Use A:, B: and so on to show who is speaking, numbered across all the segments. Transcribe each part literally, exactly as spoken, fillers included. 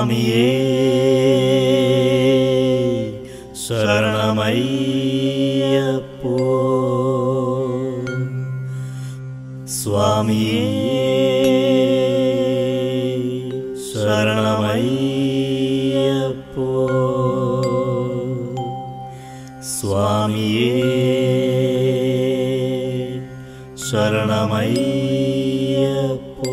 A: സ്വാമിയേ ശരണമയ്യപ്പോ സ്വാമിയേ ശരണമയ്യപ്പോ സ്വാമിയേ ശരണമയ്യപ്പോ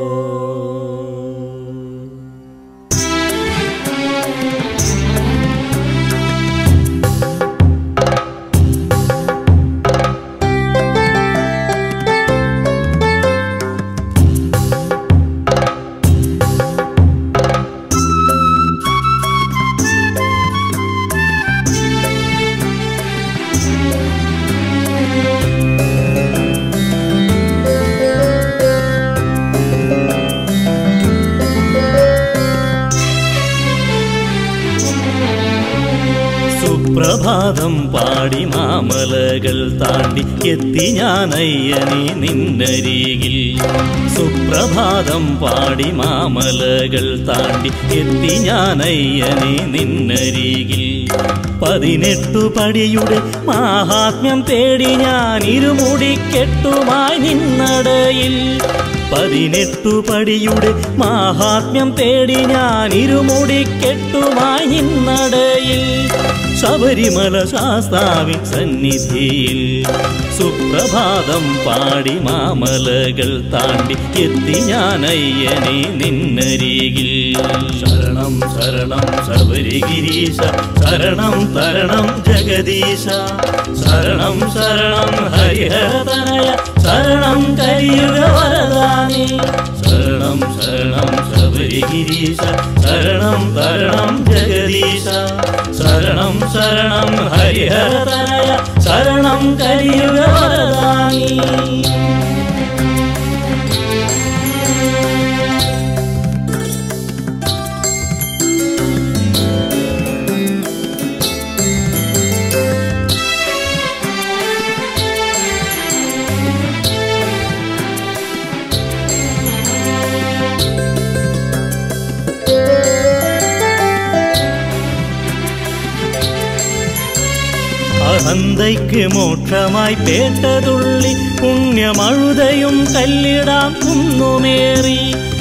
A: സുപ്രഭാതം പാടി മാമലകൾ താണ്ടി എത്തി ഞാനയ്യനേ നിന്നരികിൽ സുപ്രഭാതം പാടി മാമലകൾ താണ്ടി എത്തി ഞാനയ്യനേ നിന്നരികിൽ പതിനെട്ടു പടിയുടെ മാഹാത്മ്യം തേടി ഞാൻ ഇരുമുടിക്കെട്ടുമായി നിന്നടയിൽ പതിനെട്ടു പടിയുടെ മാഹാത്മ്യം തേടി ഞാൻ ഇരുമുടിക്കെട്ടുമായി നിന്നടയിൽ ശബരിമല ശാസ്താവിൻ സന്നിധിയിൽ സുപ്രഭാതം പാടി മാമലകൾ താണ്ടി എത്തി ഞാനയ്യനേ നിന്നരികിൽ ശരണം ശരണം ശബരിഗിരീശ ശരണം തരണം ജഗദീശ ശരണം ശരണം ഹരിഹരതനയ ശരണം കലിയുഗ വരദാനി ശരണം ശരണം ശബരിഗിരീശ ശരണം തരണം ജഗദീശ ശരണം ശരണം ഹരിഹരതനയ ശരണം കലിയുഗ വരദാനി അഹന്തയ്ക്ക് മോക്ഷമായി പേട്ടതുള്ളി പുണ്യമഴുതയും കല്ലിടാം കുന്നുമേറി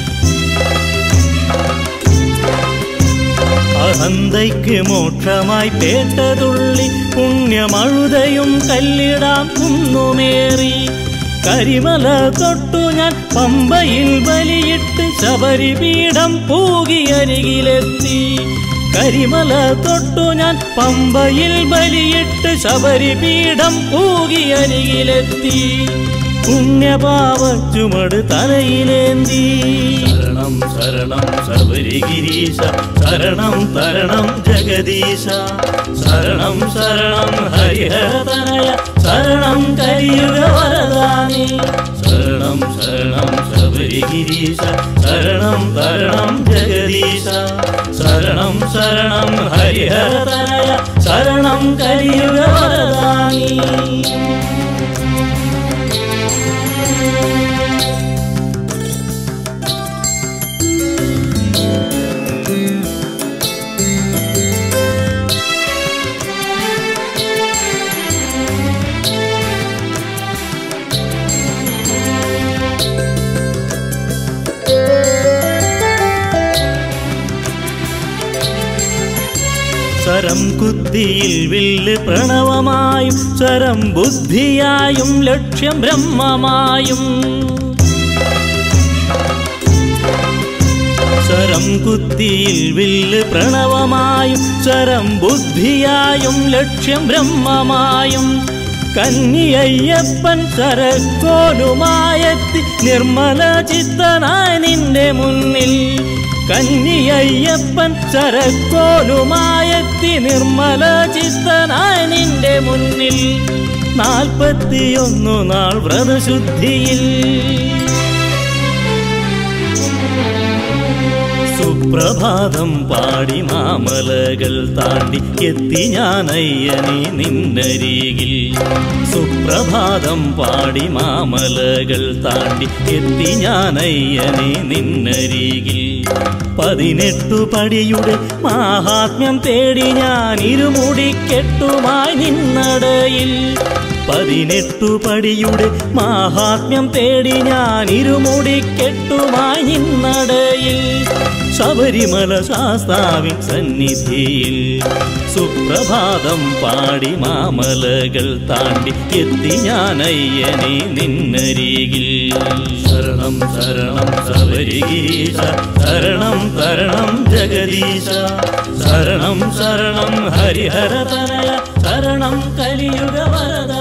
A: അഹന്തയ്ക്ക് മോക്ഷമായി പേട്ടതുള്ളി പുണ്യമഴുതയും കല്ലിടാം കുന്നുമേറി കരിമല തൊട്ടു ഞാൻ പമ്പയിൽ ബലിയിട്ട് ശബരിപീഠം പൂകിയരികിലെത്തി കരിമല തൊട്ടു ഞാൻ പമ്പയിൽ ബലിയിട്ട് ശബരിപീഠം പൂകിയരികിലെത്തി പുണ്യപാവ ചുമട് തലയിലേന്തി ശരണം ശരണം ശബരിഗിരീശ ശരണം തരണം ജഗദീശ ശരണം ശരണം ഹരിഹരതനയ ശരണം കലിയുഗ വരദാനി ശരണം ശരണം ശബരിഗിരീശ ശരണം തരണം ജഗദീശ ശരണം ശരണം ഹരിഹരതനയ ശരണം കലിയുഗ വരദാനി ശരം കുത്തിയിൽ വില്ല് പ്രണവമായും ശരം ബുദ്ധിയായും ലക്ഷ്യം ബ്രഹ്മമായും ശരം കുത്തിയിൽ വില്ല് പ്രണവമായും ശരം ബുദ്ധിയായും ലക്ഷ്യം ബ്രഹ്മമായും കന്നിയയ്യപ്പൻ ശരക്കോലുമായെത്തി നിർമ്മല ചിത്തനായി നിന്റെ മുന്നിൽ കന്നിയയ്യപ്പൻ ശരക്കോലുമായെത്തി നിർമ്മല ചിത്തനായി നിന്റെ മുന്നിൽ നാൽപ്പത്തിയൊന്നു നാൾ വ്രതശുദ്ധിയിൽ സുപ്രഭാതം പാടി മാമലകൾ താണ്ടി എത്തി ഞാനയ്യനേ നിന്നരികിൽ സുപ്രഭാതം പാടി മാമലകൾ താണ്ടി എത്തി ഞാനയ്യനേ നിന്നരികിൽ പതിനെട്ടു പടിയുടെ മാഹാത്മ്യം തേടി ഞാൻ ഇരുമുടിക്കെട്ടുമായി നിന്നടയിൽ പതിനെട്ടു പടിയുടെ മാഹാത്മ്യം തേടി ഞാൻ ഇരുമുടിക്കെട്ടുമായി നിന്നടയിൽ ശബരിമല ശാസ്താവിൻ സന്നിധിയിൽ സുപ്രഭാതം പാടി മാമലകൾ താണ്ടി എത്തി ഞാൻ അയ്യനെ നിന്നരികിൽ ശരണം ശരണം ശബരിഗിരീശ ശരണം തരണം ജഗദീശ ശരണം ശരണം ഹരിഹര തനയ ശരണം കലിയുഗ വരദ